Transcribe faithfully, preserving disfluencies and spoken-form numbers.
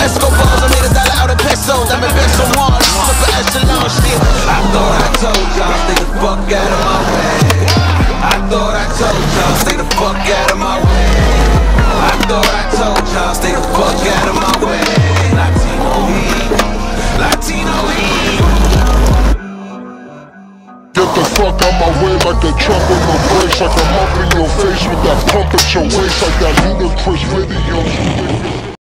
Escobars, I made a dollar out of pesos. I'm in peso one, upper echelon shit. I thought I told y'all, stay the fuck out of my way. I thought I told y'all, stay the fuck out of my way. I thought I told y'all, stay the fuck out of my way. Latino heat, Latino heat. Get the fuck out my way like a truck with no brakes. Like I'm up in your face with that pump at your waist. Like that ludicrous videos.